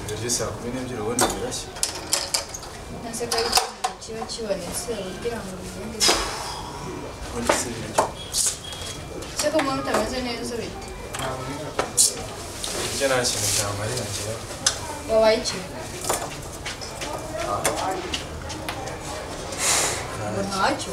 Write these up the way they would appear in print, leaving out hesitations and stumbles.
Ibyo saa 12 ubona birashya. Nase kari kiba kibonetse ugira ngo bigende. Ubona se biryo. Seko mu mutameze neza bite. Ibyo nta kintu cyamarira ngira. Wabaye iki? Ntacyo.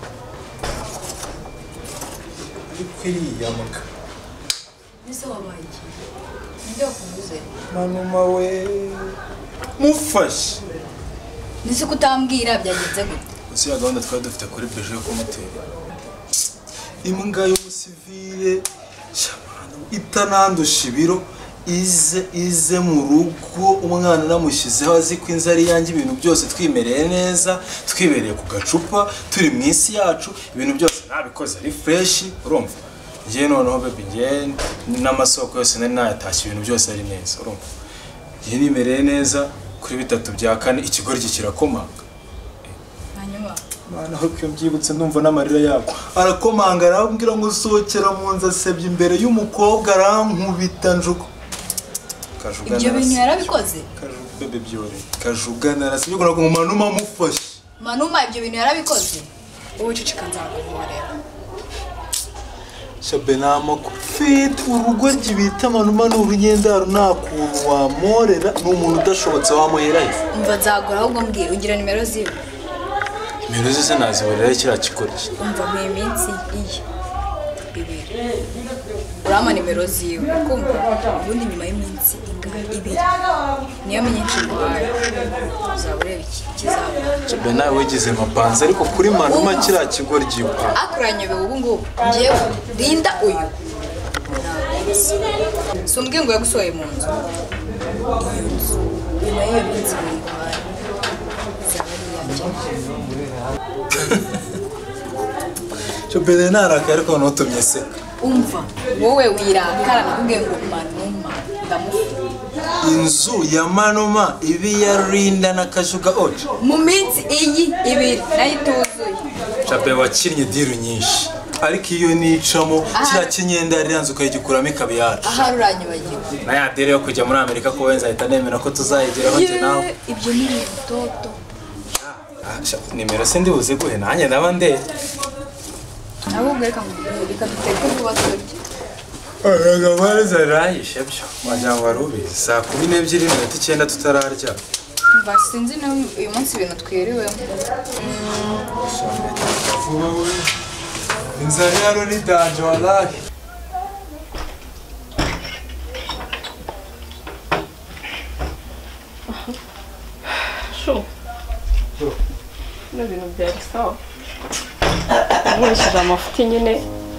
Kwiriya muka. Nise wabaye iki? Ndio kubuze. Manuma we. Mufashe. Nise kutambwira byagenze gute? Usi ya gahunda twari dufite kuri beje yo kumutera. Imbwa y'umusivile itanandusha ibiro ize mu rugo umwana namushyizeho azi ko inzari yanjye ibintu byose twimereye neza twibereye ku gacupa turi mu isi yacu ibintu byose nabikoze ari fresh urumva ngiye noneho baby ngiye n'amasoko yose nari nayatashye ibintu byose ari neza urumva ngiye nimereye neza kuri bitatu bya kane ikigoryi kirakomanga hanyuma Mana ho cyo byibutse ndumva n'amarira yako arakomanga arambwira ngo sohokera mu nza asebye imbere y'umukobwa arankubita njuko Kajuga ibyo bintu yarabikoze bebe byore Kajuga narasibye ko ngo Manuma mufashe Manuma ibyo bintu yarabikoze wowe cicika nzakuvorera Shabenamo kufite urugo ryibita Manuma n'urunyendaro nakuntu wamorera n'umuntu udashobotse wamuhera umva nzagora ahubwo mbwira ugira nimero ziwe Nimero zose naziborera kira kikora umva mu minsi iyi ibiri urama nimero ziwe kumva ubundi nyuma y'iminsi ingahe ibiri niyo myinshi muhaye uzabureba ikizaba Shabena wegeze mapanza ariko kuri Manuma kira kigoryi akuranyebe ubu ngubu ngiyewe rinda uyu sumbwe ngo yagusohoye mu nzu iyo nzu nyuma y'iyo minsi muhaye Shabena naraka ariko notumye seka umva wowe wirakara nakubwiye ngo Manuma ndamufu inzu ya Manuma ibi ya Rinda na Kajuga oje mu minsi iyi ibiri nayituzuye Shabe wakinnye diru nyinshi ariko iyo nicamo kira kinyenda riranze ukayigikuramo ikabyara aha ruranyibagiwe na ya dere yo kujya muri Amerika ko wenza ahita nemera ko tuzayigeraho nje nawe ibyo ni ibitoto nimero se ndibuze guhe nanjye naba nde ahubwo reka duteke vuba turye Aga bariza rahishe byo wagira ngo warubizi saa 12:09 tutararya mva sinzi no uyu munsi ibintu twiriwemo inzara yaro ni danje wallahi Sho. Ibintu byari sawa. Nkoresheje amafuti nyine.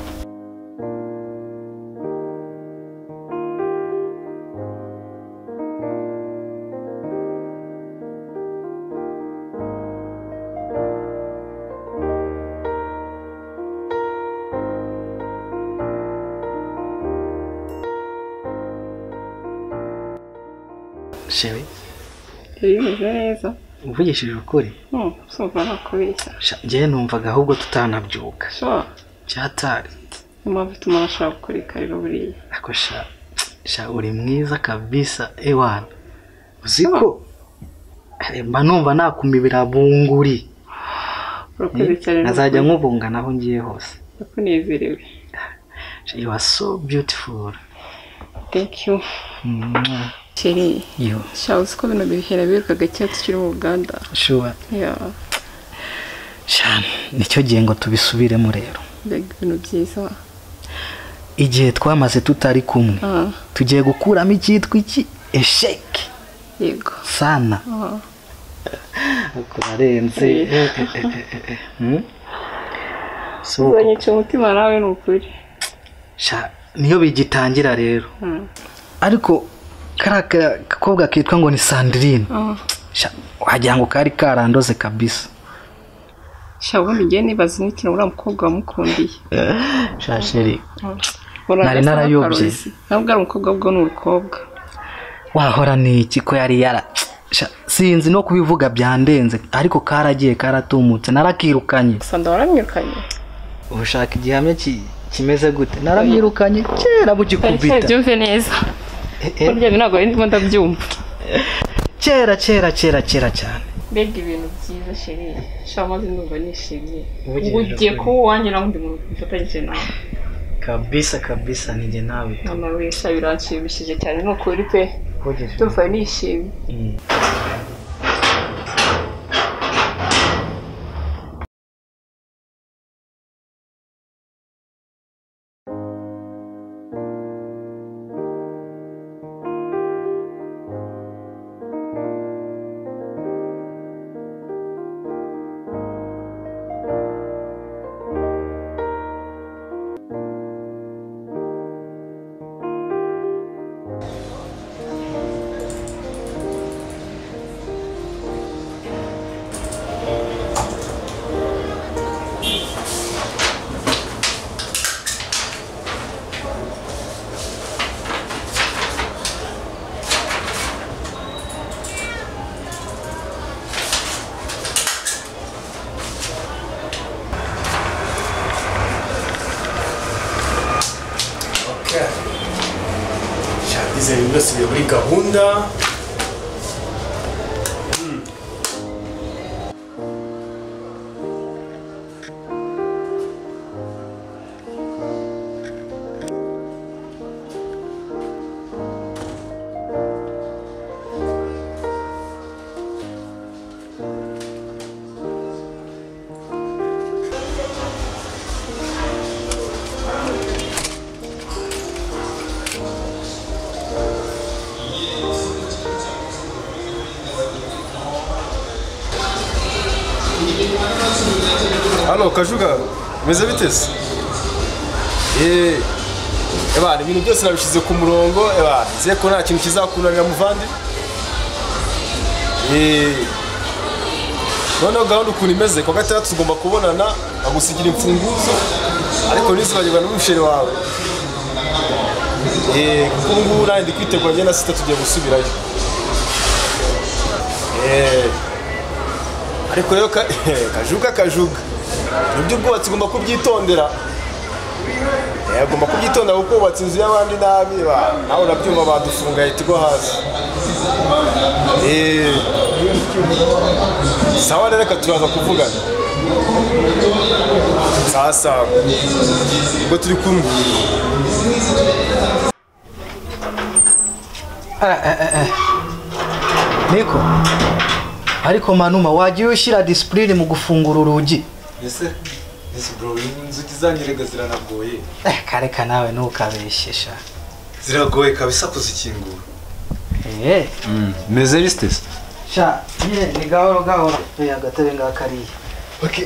Shewe Bimeze neza. uvugishije ukuri Sumva nakubeshya. njye numvaga ahubwo tutanabyuka Sho. cyatari Impamvu ituma nashaka gukora ikariro buriya. ako sha uri mwiza kabisa ewana uziko mba numva nakumibira bunguri Urakoze cyane. nazajya nkubunga naho ngiye hose Ndakunezerewe. you are so beautiful. Thank you. Cheri. Yo. Sha uziko bino bihera birukaga cyatsi kiri mu Uganda. Sure. Yeah. Sha nicyo gihe ngo tubisubiremo rero. Mbega ibintu byiza. Igihe twamaze tutari kumwe. Tugiye gukuramo icyitwa iki esheke. Yego. Sana. Ukurarenze. So uzanyica umutima nawe n'ukuri. Sha niyo bigitangira rero. Ariko karaka kakobwa kitwa ngo ni Sandrine. Sha wagira ngo kari karandoze kabisa. Sha ubundi ngiye nibaza n'ikintu uriya mukobwa wamukundiye. Sha sheri. Nari narayobye. Ntabwo ari umukobwa ubwo ni urukobwa. Wahora ni iki ko yari yara sinzi no kubivuga byandenze ariko karagiye karatumutse narakirukanye. Sanda waramwirukanye. Ushaka igihamya kimeze gute? Naramwirukanye kera bugikubita. Byumve neza. Burya ntabwo ndimo ndabyumva. kera cyane. mbega ibintu byiza sheri shaka maze ndumva nishimye Ubugira ugiye kuri. kuba uwanjye nawe undi muntu ufatanyije nawe kabisa ninjye nawe mama wese biranshimishije cyane ni ukuri pe Ubugira. ndumva nishimye Shagize byose biri muri gahunda. Halo Kajuga, meze bitese? Ebana ibintu byose nabishize ku murongo, ebana nze ko nta kintu kizakunanira muvandi. Noneho gahunda ukuntu imeze ko gatatu tugomba kubonana agusigira imfunguzo ariko nizibagirwa n'umusheri wawe. Kuko ngubu nandi kwitegura njye na sita tugiye gusubirayo. Ariko rero Kajuga nibyo ubwubatsi ugomba kubyitondera. Ugomba kubyitondera kuko ubatse inzu y'abandi nabi nawe urabyumva badufunga ahita igwa hasi. Sawa rero reka turaza kuvugana. Sasa ubwo turi kumwe. Niko ariko manuma wagiye ushyira discipline mu gufungura urugi. Ese bro inzuki zangirega ziranagoye. Kareka nawe ntukabeshyesha. Ziragoye kabisa kuzikingura. Meze bistese? Sha ni gahoro agatebe ngakariye. Okay.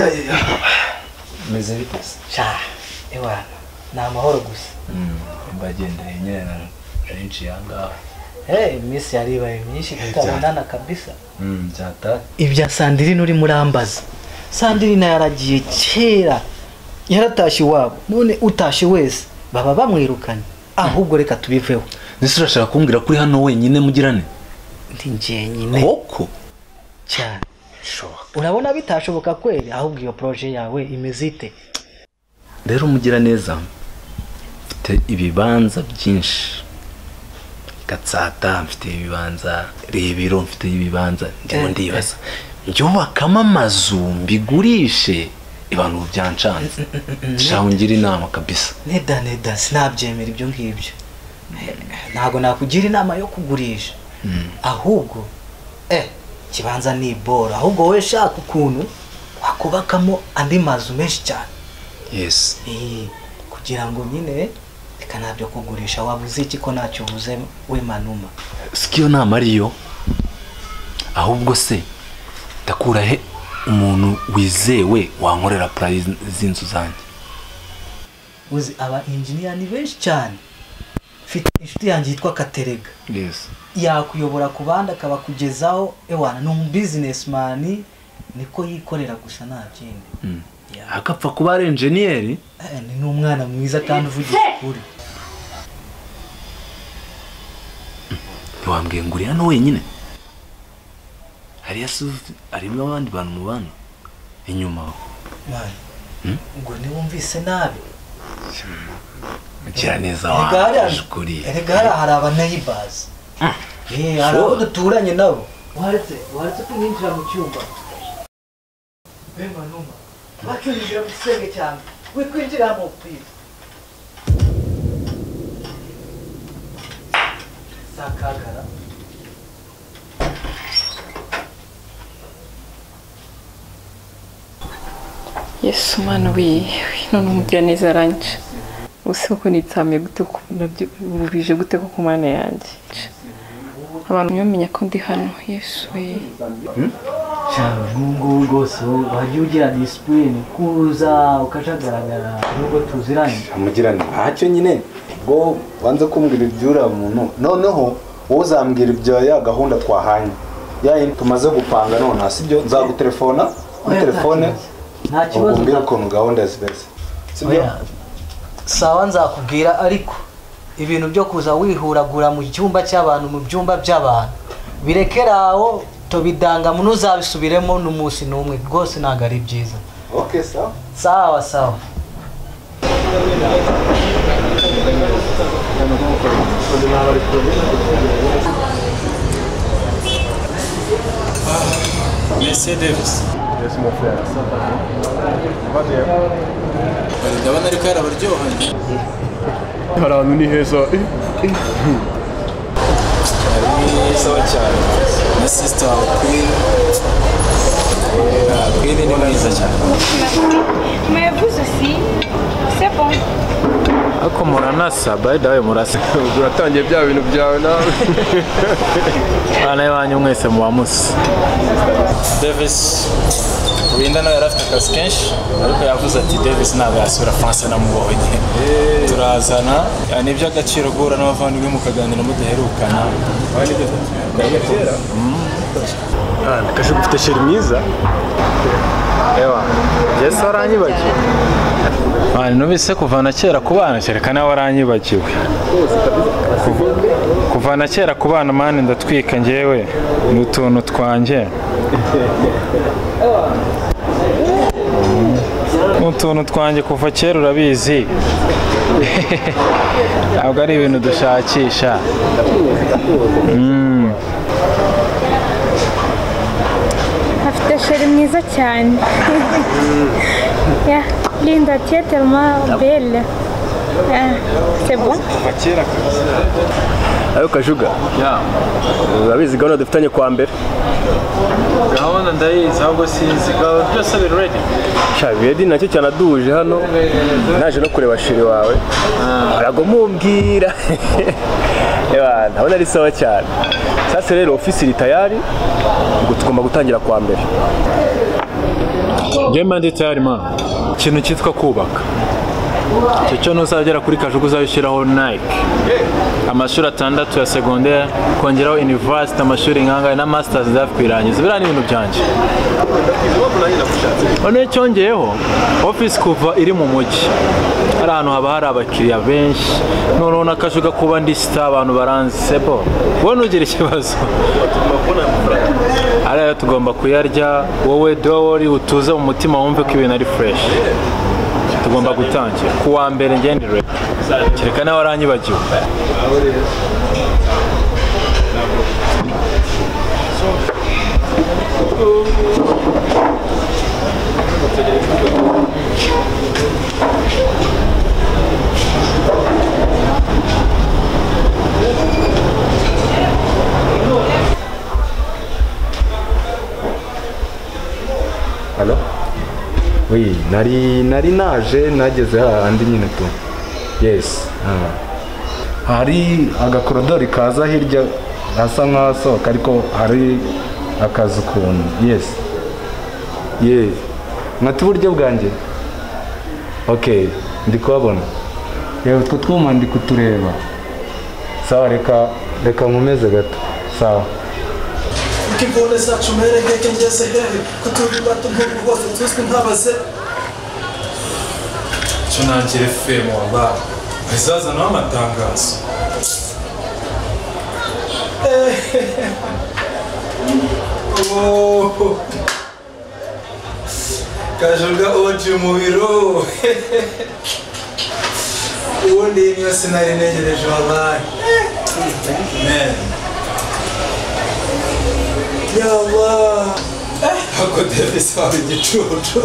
Meze bitese? Sha ewana ni amahoro gusa. Mbagenda nyine arinci yanga. Miss yaribaye myinshi tutabonana kabisa. Cyata. Ibya Sandrine uri murambaza. Sandrine yaragiye kera. Yaratashye iwabo. None utashye wese baba bamwirukanye. Ahubwo reka tubiveho. Nise urashaka kumbwira kuri hano wenyine mugirane? Ndi njyenyine. Koko? Cyane. Urabona bitashoboka kweli ahubwo iyo projet yawe imeze ite? Rero mugira neza. Mfite ibibanza byinshi. Gatsata mfite ibibanza, Rebero mfite ibibanza, ndimo ndibaza. Njyubakamo amazu mbigurishe abantu byancanze. Shaho ngira inama kabisa. Neda sinabyemera ibyo ngibyo. Ntago nakugira inama yo kugurisha. Ahubwo kibanza ni bora. Ahubwo we shaka ukuntu wakubakamo andi mazu menshi cyane. Yes. Kugira ngo nyine reka nabyo kugurisha wabuze iki ko ntacyo uvuze we manuma. Sikiyo nama ariyo. Ahubwo se ndakura he umuntu wizewe wankorera price z'inzu zanjye. Uzi aba engineer ni benshi cyane. Mfite inshuti yanjye yitwa Katerega. Yes. Yakuyobora ku bandi akabakugezaho ewana ni businessman niko yikorera gusa nta kindi. Akapfa kuba ari engineer? Ni n'umwana mwiza kandi uvugisha ukuri. Ntiwambwiye ngo uri hano wenyine? Harimo abandi bantu mu bantu inyuma. Ngo niwumvise nabi. Mugira neza waje kuri. Erega hari aba neighbors. hari abo duturanye nabo waretse kunyinjira mu cyumba bemba numa bacyinjira mu gisenge cyane wikwinjiramo please sakagara Yesu mana we none umubwira neza aranje usi uko nitsamye gute bije gute ko kumana yanjye abantu nyamenya ko ndi hano Yesu we cyane ngungu rwose wajya ugira discipline kuza ukajagaragara nubwo tuziranye amugirane ntacyo nyine ngo wanze kumbwira ibyura umuntu noneho wowe uzambwira ibyo ya gahunda twahanye ya tumaze gupanga none sibyo nzagutelefona kuri telefone nta kibazo umbwira ukuntu gahunda zibeze sibyo sawa nzakubwira ariko ibintu byo kuza wihuragura mu cyumba cy'abantu mu byumba by'abantu birekeraho tobidanga muno uzabisubiremo n'umunsi n'umwe rwose ntago ari byiza okay sawa Monsieur Davis. Yes, mon frère. Ça va bien. Ndabona ariko yarabaryohanye. Hari ahantu ni heza. Ari sawa cyane. Na sister Queen. Queen ni mwiza cyane. Mais vous aussi, c'est bon. Ako muranasa by the way murasa. Uratangiye bya bintu byawe nawe. Ana yanyu mwese muwamusi. Davis Winda nawe yarafite akazi kenshi ariko yavuze ati Davis ntabwo yasura France namubonye turazana ni iby'agaciro guhura n'abavandimwe mukaganira mudaherukana Kashe gufite sheri mwiza. ewa Yesu aranyibagiwe nubise kuvana kera ku bana kereka nawe aranyibagiwe kuvana kera ku bana mani ndatwika njyewe n'utuntu twanjye n'utuntu twanjye kuva kera urabizi ntabwo ari ibintu dushakisha Afite sheri mwiza cyane. Yeah, Linda, tu es tellement belle. C'est bon? Ayo Kajuga. Urabizi gahunda dufitanye kwa mbere. gahunda ndayizi ahubwo sinzi byose biri ready Shabedi nacyo cyane aduje hano naje no kureba sheri wawe arago mumbwira ndabona ari sawa cyane sasa rero ofisi iri tayari ngo tugomba gutangira kwa mbere Jemba ndi tayari man ikintu cyitwa kubaka cyo ntuzagera kuri Kajuga uzabishyiraho Nike amashuri 6 ya secondaire kongeraho university amashuri nkanga na masters ndakwirangiza bira n'ibintu byanje one cyongeyeho office kuva iri mu mujyi ari ahantu haba hari abakiriya benshi none na Kajuga kuba ndi star abantu baranzi sebo wone ugira ikibazo arayo tugomba kuyarya wowe dowori utuze mu mutima wumve ko ibintu ari fresh tugomba gutangira kuwa mbere ngendere kereka nawe aranyibagiwe Hello? Oui, nari naje nageze handi nyine tu. Yes. Hari agakorodori kaza hirya hasa nk'asohoka ariko hari akazu kuntu. Yes. Ye. Mwati buryo bwanjye. Okay, ndi kubabona. Yewe utwo twuma ndi kutureba. Sawa reka nkomeze gato. Sawa. Kibone zacu merengeke ngeze hehe kuturi bato nk'ubu hose tuzwi nk'abaze cyo nangire femo wallahi bizaza no amatangazo Kajuga oje mu biro ubundi niyo sinari negereje wallahi man yaba ako Davis wari igicucu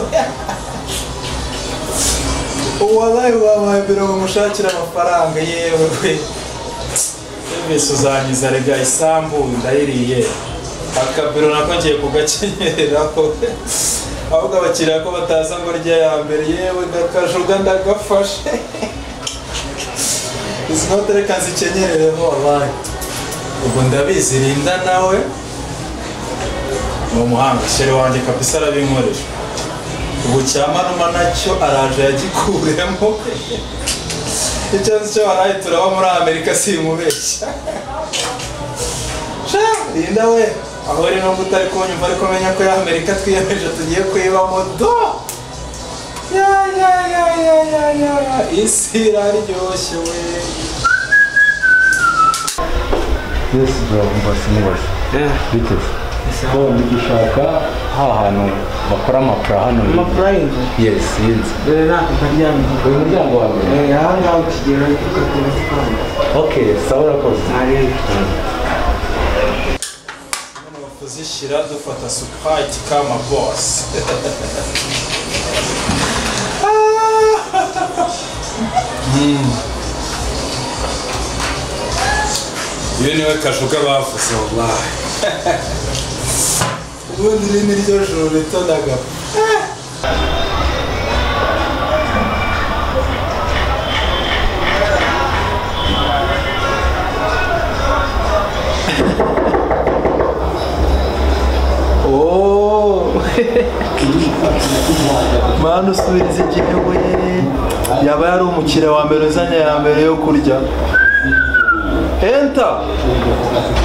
wabaye wabaye mbere ngo mushakire amafaranga yewe Davis uzanyiza rega isambu ndayiriye akabiro nako ngiye kugakenyereraho ahubwo abakiriya ko bataza ngo rya ya mbere yewe ndakajuga ndagafashe izi note reka nzikenyerereho wabaye ubwo ndabizi Linda nawe ni umuhanga shere wanjye kabisa arabinkorera ubu cyamanuma nacyo araje yagikuremo icyo nzi cyo waraye turaba muri Amerika simubeshya Linda we aho rero ngo utari kunyumva ariko menya ko ya Amerika twiyemeje tugiye kwibamo do ya isi iraryoshye we Yes bro, mbasimubaje. Biteze. So ndigushaka hantu bakora amapra hano. Amapra y'inzu? Yes, y'inzu. Nako karyamye. Uyu muryango wa mbere? Aha ngaho ukigera ukatera sipani. Okay, sawa urakoze. Kuzishyira dufata Sprite kama boss. Iyo niwe kajuga bavuze wallahi. Ubundi iri niryo joro ritonaga. Manu usubiriza igihe we yaba yari umukire wa mbere uzanye ya mbere yo kurya Enter